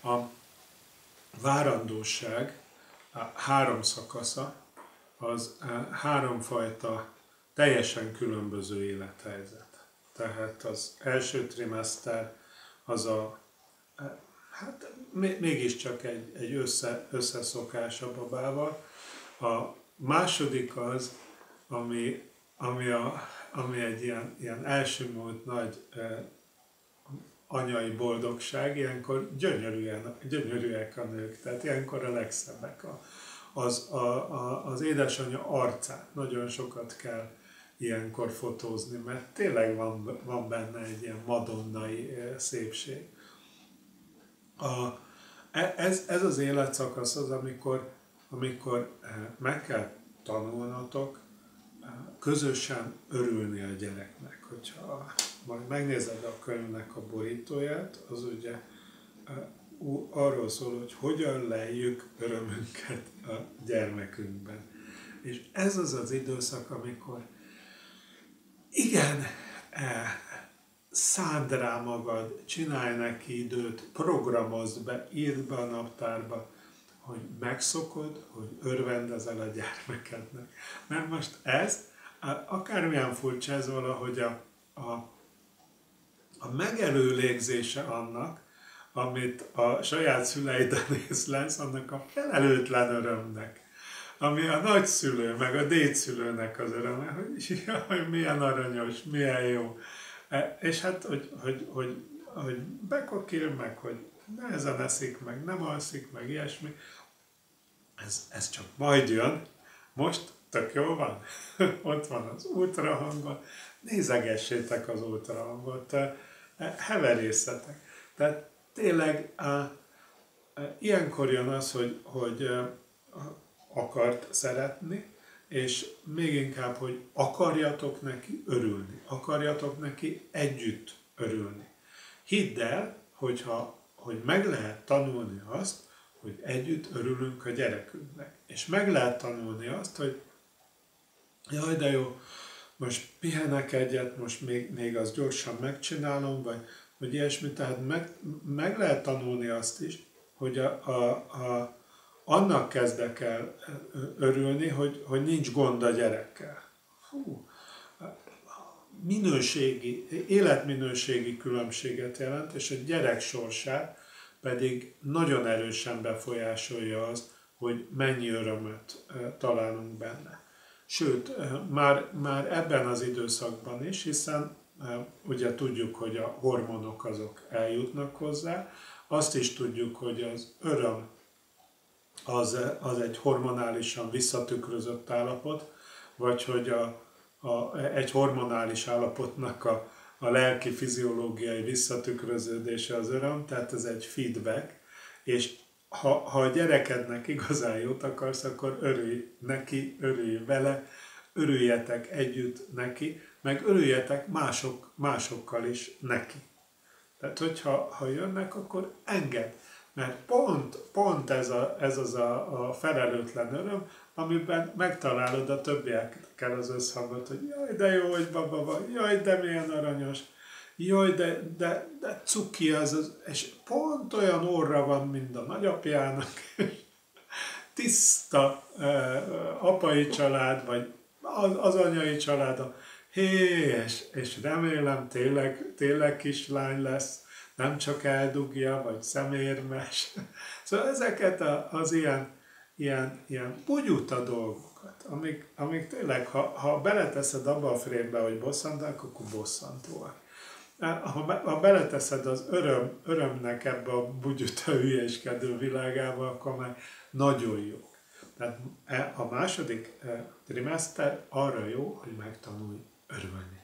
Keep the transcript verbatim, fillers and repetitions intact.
A várandóság a három szakasza, az háromfajta teljesen különböző élethelyzet. Tehát az első trimester az a, hát mégiscsak egy, egy össze, összeszokás a babával. A második az, ami, ami, a, ami egy ilyen, ilyen elsümült nagy eh, anyai boldogság, ilyenkor gyönyörűek, gyönyörűek a nők, tehát ilyenkor a legszebbek. A, az, a, a, az édesanyja arcát nagyon sokat kell ilyenkor fotózni, mert tényleg van, van benne egy ilyen madonnai szépség. A, ez, ez az életszakasz az, amikor, amikor meg kell tanulnotok közösen örülni a gyereknek. Hogyha majd megnézed a könyvnek a borítóját, az ugye arról szól, hogy hogyan lejjük örömünket a gyermekünkben. És ez az az időszak, amikor igen, szánd rá magad, csinálj neki időt, programozd be, írd be a naptárba, hogy megszokod, hogy örvendezel a gyermekednek. Mert most ez, akármilyen furcsa ez valahogy a, a, a megelőlégzése annak, amit a saját szüleiden észlelsz, annak a felelőtlen örömnek, ami a nagyszülő, meg a dédszülőnek az öröme, hogy jaj, milyen aranyos, milyen jó. És hát, hogy, hogy, hogy, hogy bekokil meg, hogy nehezen eszik meg, nem alszik meg, ilyesmi, ez, ez csak majd jön. Most tök jó van, ott van az ultrahangon, nézegessétek az ultrahangot, heverészetek. Tehát tényleg a, a, ilyenkor jön az, hogy, hogy akart szeretni, és még inkább, hogy akarjatok neki örülni, akarjatok neki együtt örülni. Hidd el, hogyha, hogy meg lehet tanulni azt, hogy együtt örülünk a gyerekünknek. És meg lehet tanulni azt, hogy jaj, de jó, most pihenek egyet, most még, még azt gyorsan megcsinálom, vagy, vagy ilyesmi. Tehát meg, meg lehet tanulni azt is, hogy a, a, a, annak kezdek el örülni, hogy, hogy nincs gond a gyerekkel. Hú, minőségi, életminőségi különbséget jelent, és a gyerek sorsát pedig nagyon erősen befolyásolja az, hogy mennyi örömöt találunk benne. Sőt, már, már ebben az időszakban is, hiszen ugye tudjuk, hogy a hormonok azok eljutnak hozzá, azt is tudjuk, hogy az öröm az, az egy hormonálisan visszatükrözött állapot, vagy hogy a, a, egy hormonális állapotnak a, a lelki fiziológiai visszatükröződése az öröm, tehát ez egy feedback, és ha, ha a gyerekednek igazán jót akarsz, akkor örülj neki, örülj vele, örüljetek együtt neki, meg örüljetek mások, másokkal is neki. Tehát, hogyha ha jönnek, akkor engedd. Mert pont, pont ez, a, ez az a, a felelőtlen öröm, amiben megtalálod a többiekkel az összhangot, hogy jaj, de jó, hogy baba van, jaj, de milyen aranyos, jaj, de, de, de cuki az, az, és pont olyan orra van, mint a nagyapjának, tiszta uh, apai család, vagy az, az anyai család, hé, és, és remélem tényleg, tényleg kislány lesz, nem csak eldugja, vagy szemérmes. Szóval ezeket az ilyen, ilyen, ilyen bugyuta dolgokat, amik, amik tényleg, ha, ha beleteszed abba a frémbe, hogy bosszantanak, akkor bosszantóak. Ha, ha beleteszed az öröm, örömnek ebbe a bugyuta hülyéskedő világába, akkor már nagyon jó. Tehát a második trimester arra jó, hogy megtanulj örülni.